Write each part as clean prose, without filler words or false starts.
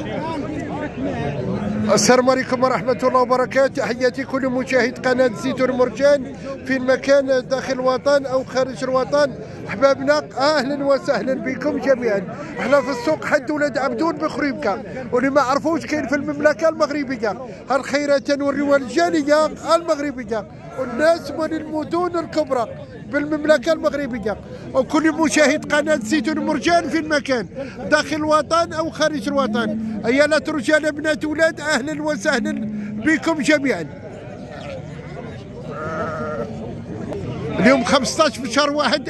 السلام عليكم ورحمة الله وبركاته. تحياتي كل مشاهد قناة زيتون مرجان في مكان داخل الوطن أو خارج الوطن. أحبابنا أهلا وسهلا بكم جميعا. احنا في السوق حد ولاد عبدون بخريبكا، واللي ما عرفوش كاين في المملكة المغربية الخيرات نوريوها الجالية المغربية والناس من المدن الكبرى بالمملكة المغربية، وكل مشاهد قناة زيتون مرجان في المكان داخل الوطن أو خارج الوطن. أيالات رجال بنات ولاد أهلا وسهلا بكم جميعا. اليوم 15 في شهر 1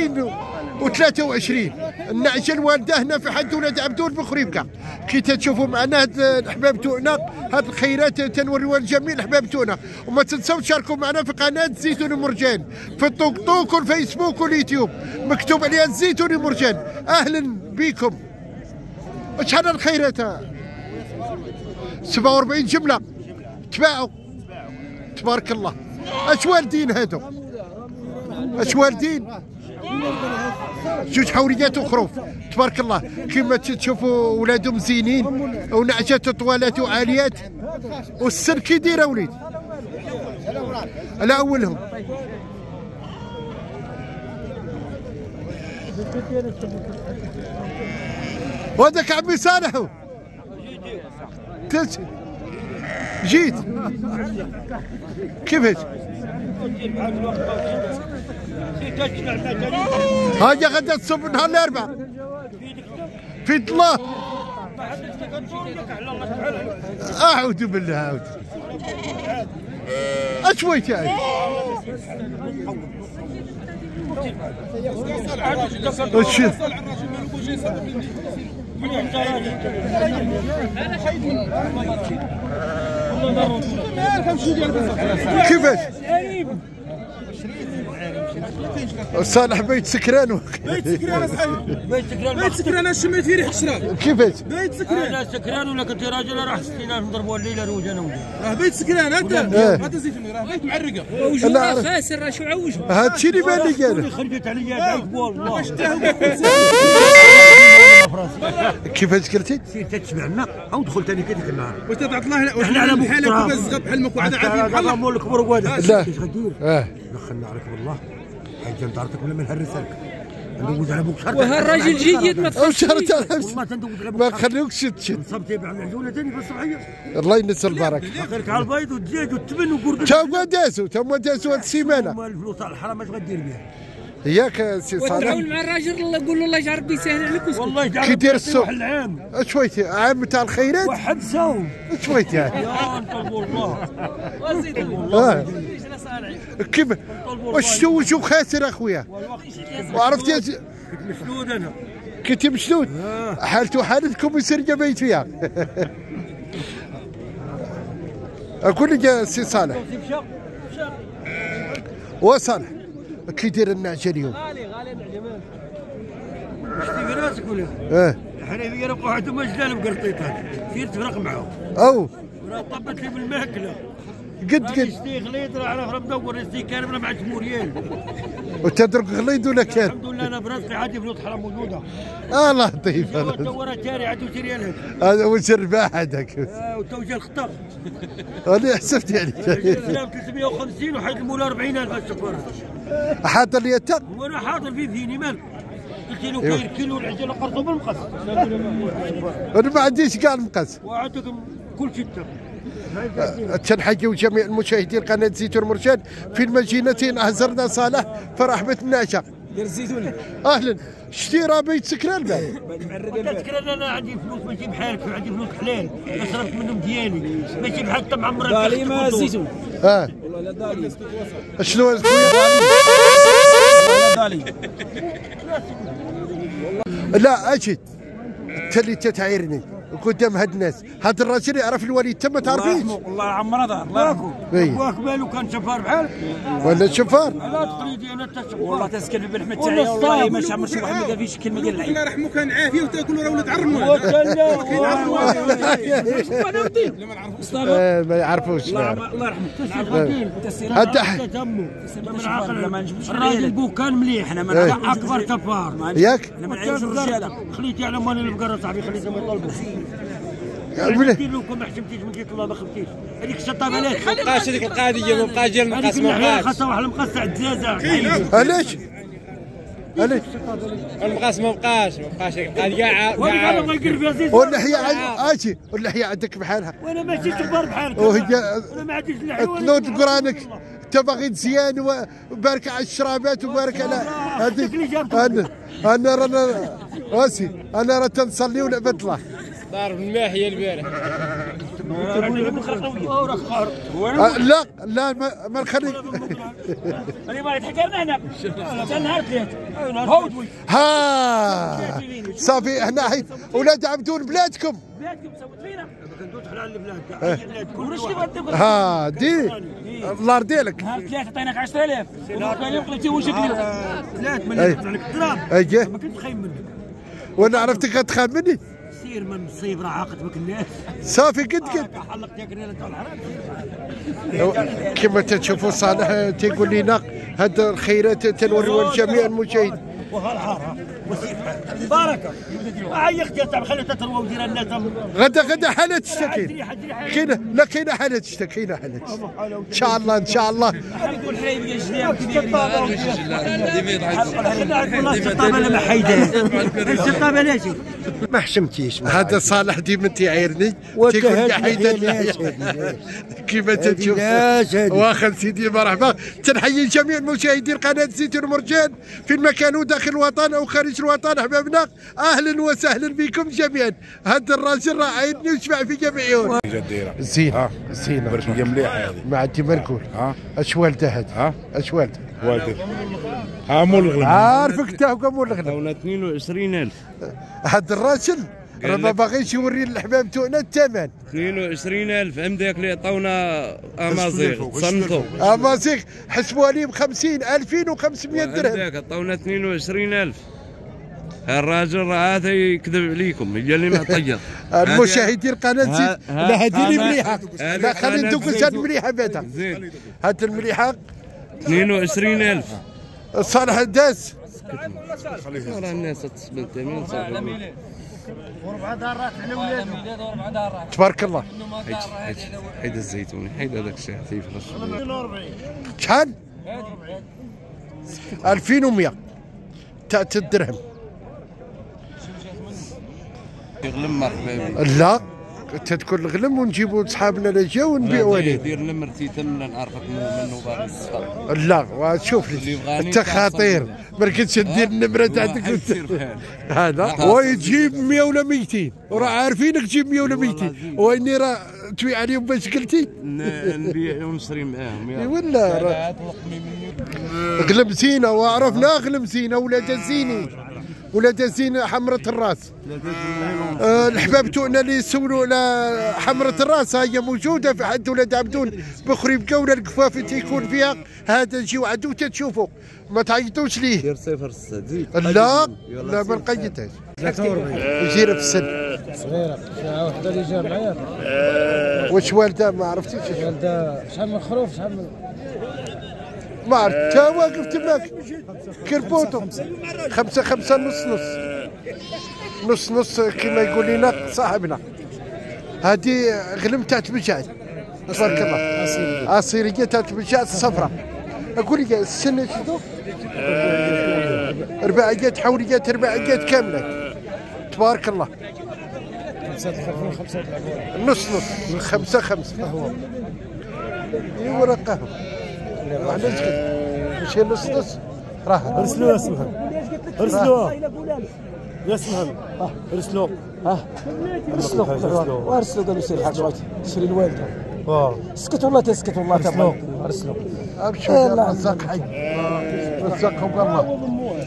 2023 النعجة الوالدة هنا في حد ولاد عبدون بخريبكا. كي تشوفوا معنا هاد الأحباب تونا هاد الخيرات تنوريوها لجميع الأحباب تونا، وما تنساو تشاركوا معنا في قناة زيتون مرجان في التوك توك والفيسبوك واليوتيوب مكتوب عليها زيتون مرجان. أهلا بكم. شحال الخيرات؟ 47 جملة تباعوا تبارك الله. اش والدين هادو؟ اش والدين؟ جوج حوريات وخروف تبارك الله. كما تشوفوا ولادهم زينين ونعجات طوالات وعاليات. والسن كي دايره وليد؟ على اولهم. وهذاك عمي صالح جيت كيفاش؟ هاجي غدا تصب نهار الاربعاء في الله. اعوذ بالله اعوذ. اشويت يعني كيفاش؟ صالح بيت سكران. بيت سكران صحيح. بيت سكران انا شميت فيه ريحه الشراب. كيفاش؟ بيت سكران. انا سكران ولا كنت راجل راح 60 نضربوا الليله روج انا وجا. راه بيت سكران انت ما تزيدني. راه بيت معرقه وجهه خاسر. راه شو عوج هذا الشيء اللي بان لي انا. خرجت عليا دايك والله. كيفاش قلتي؟ سير تتبع لنا او دخلت انا كذاك النهار. واش تبعت الله احنا على بحالك كيفاش بحال وعاد عارفين بحال الله مول الكبر وهذا. لا اش غدير؟ دخلنا عليك بالله. حاجه لدارتك ولا ما نهرسك. ندوز على بوك شهر. وهالراجل جيد ما تخافش والله تندوز على بوك. ما نخليوكش تشد. نصبتي بعمل ثاني في الصباحيه. الله ينسى البركه. باقي لك على البيض والدجاج والتبن وقرد. تا دازوا هاد السيمانه. الفلوس على الحرام اش غدير بها؟ ياك سي صالح. وتعاون مع الراجل قول له الله يجعل ربي يسهل عليك. والله يجعل كي داير السوق؟ العام شويتي عام تاع الخيرات؟ واحد ساو شويتي يعني. يا انت والله. كيف واش توجو خاسر اخويا؟ وعرفتي كنت مشدود انا. كنت مشدود؟ حالته حالتكم يسرق بيت فيها. اقول لك يا سي صالح وصالح كي داير النعجه اليوم؟ غالي النعجه مالك. واش في راسك ولا؟ الحنيفيه راه وحدهم مجدان بقرطيطات سير تفرق معاهم. او راه طبت لي بالماكله قد يشتي غليظ راه على مدور يشتي كامل مع 8 ريال. وتدرك غليظ ولا كان؟ الحمد لله انا براسي عادي فلوس حرام موجوده. الله لطيف. ورا جاري عاد 2 ريال هذا هو الرباح هذاك. وتوجه الخطر. انا حسبت يعني 350 وحيد المولى 40,000 السفاره. حاضر لي انت؟ وانا حاضر فيه فيني مالك. قلت له كاين كيلو العجله قرصه بالمقص. انا ما عنديش كاع المقاس. وعندكم كل شيء. تنحيوا جميع المشاهدين قناه زيتون مرشد في المدينتين أهزرنا صالح فرحمة النعجه. دير الزيتوني. اهلا. شتي راه بيت سكران بعد. سكران انا عندي فلوس ماشي بحالك عندي فلوس حلال صرفت منهم ديالي ماشي بحال انت معمر. دالي ما الزيتون. والله لا دالي. شنو دالي؟ لا اجد تلي تتعيرني قدام هاد الناس. هاد الراجل يعرف الوالد تما تعرفيش؟ والله عمره دار الله يرحمه. واك بالو كان شفار بحالك ولا شفار؟ لا تقليدي انا حتى شفار. والله تسكن بن احمد تاعي والله ما شعمر شي واحد ما قال فيش كلمه ديال العيب. الله يرحمه كان عافيه وتاكل راه ولد عرمه. ما يعرفوش. الله يرحمه. الراجل بوك كان مليح. احنا ما اكبر كفار ياك؟ خليتي على مالي البقره صاحبي خليتهم يطلبوا. دير لكم ما حشمتيش من جهه الله ما خفتيش هذيك الشطه بلاش ما بقاش هذيك القضيه ما بقاش ديال المقاس ما بقاش خاصها واحد المقاس تاع الدجاجه علاش المقاس ما بقاش القضيه وانا ما يقرب يا زيد واللحيه اجي واللحيه عندك بحالها وانا ماشي كبار بحالك وهي انا ما عنديش اللحيه تنوض قرانك انت باغي تزيان وبارك على الشرابات وبارك على هذيك انا رانا واسي انا راه تنصلي ولعبة الله ضارب الماحيه البارح لا ما نخليك انا ما يتحكرنا هنا نهار ثلاثه ها صافي هنا حيت ولاد عبدون بلادكم سوت فينا ما كندوش على البلاد كل ها دي النار ديالك ثلاثه عطيناك 10000 وكان قلتي واش كلينا 3 مليون عليك الدراهم ما كنت خايب منك وانا عرفتك غتخاف مني سير من الصيب راه عاقتك الناس صافي قد حلق ياك ريال تاع الحرام كما تشوفوا صالح تيقول لنا هاد الخيرات تنوريوها لجميع المشاهدين وها الحاره بركه هاي اختي تاع خليتها تروى ودير الناس غدا حالة تشتكي كاينه حالة تشتكي كاينه حالة ان شاء الله ان شاء الله يقول حريم يا جديان الشطابه لا ما حيدها الشطابه لا شي ما حشمتيش هذا صالح ديما تيعايرني تيقول لي حيدها اللحيه كيما تشوف واخا سيدي مرحبا تنحيي جميع المشاهدين قناه زيتون مرجان في المكان داخل الوطن او خارج الوطن احبابنا اهلا وسهلا بكم جميعا هذا الراجل راه عايرني وشبع في جميعهم زين زين برشيه مليحه هذه ما عندي ما نقول اش والده هذا اش والده مول الغلم عارفك انت هو مول الغلم عطاونا 22000 هذا الراجل راه ما باغيش يوري للحباب تاعنا الثمن 22000 عندك اللي عطاونا امازيغ تصنتوا امازيغ حسبوها لي ب 50 2500 درهم عندك عطاونا 22000 الراجل راه هذا يكذب عليكم هي اللي معطيه المشاهدين قناه زيت لا هذه اللي مليحه لا خلي ندوق هذه المليحه بعدا هذه المليحه 22000 صالح داز راه الناس تصبر تمين وربع دارات على ولادهم وربع دارات تبارك الله حيد الزيتوني حيد هذاك الشيء خفيف 240 شحال 2100 تاع الدرهم يغلم مرحبا لا تدخل الغلم ونجيبوا صحابنا اللي جاو ونبيعوا عليه دير نمرتي تم نعرفك منه باغي الصفا لا وشوف انت خطير ما كنتش ندير النمره عندك هذا ويجيب 100 ولا 200 وراه عارفينك تجيب 100 ولا 200 واني راه توي عليهم باش قلتي نبيع ونشري معاهم ولا غلم زينه وعرفنا غلم زينه ولاد زيني ولاد زين حمرة الراس الحباب تاعنا اللي يسولوا على حمرة الراس هي موجوده في حد ولاد عبدون بخريبكا ولا القفاف تيكون فيها هذا نجيو عندو تتشوفوا ما تعيطوش ليه دير 0 لا ما نقيدهاش 43 وجيره في السن صغيره واحده اللي جا معايا واش والده ما عرفتيش والده شحال من خروف شحال من ما عرفت تا واقف تماك كربوطو 5 نص كما يقول لنا صاحبنا هذه غلم تاع البجاج تبارك الله عصيريه تاع البجاج الصفراء اقول لك السن شنو رباعيات حوليات رباعيات كامله تبارك الله 35 نص 5 هو ايوا راه قهوه علاش ماشي نص راه ارسلوها اسمها ارسلوها يا اسمها ارسلوا ارسلوا قالوا سير الحاج بغيت تشري الوالده اسكت والله تسكت والله تبغى ارسلوا ابشر رزاق حي رزقكم الله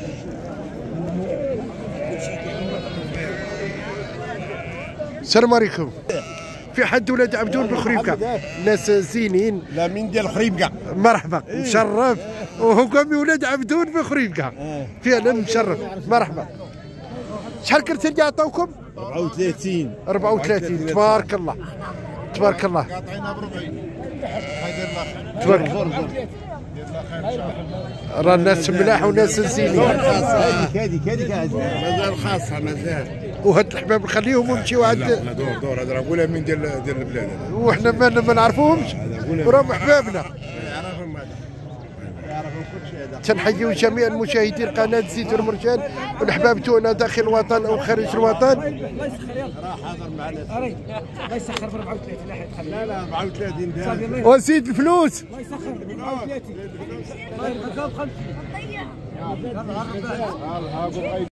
السلام عليكم في حد ولاد عبدون بخريبكا ناس زينين لا من ديال خريبكا مرحبا مشرف وهكم ولاد عبدون بخريبكا فعلا مشرف مرحبا شحال كرتين عطاوكم 34 تبارك الله تبارك الله تبارك راه الناس ملاح وناس زينين هذيك مازال خاصه مازال وهاد الحباب نخليهم ونمشيو عند لا دور هذا راه ولا من ديال البلاد وحنا ما نعرفوهمش وراهم حبابنا. تنحيو جميع المشاهدين قناه زيت المرجان والحباب تونا داخل الوطن او خارج الوطن. الله يسخر يلا راه حاضر معنا الله يسخر في 34 لا حد خلي لا 34 وزيد الفلوس الله يسخر 34 الله يرزقك ب 50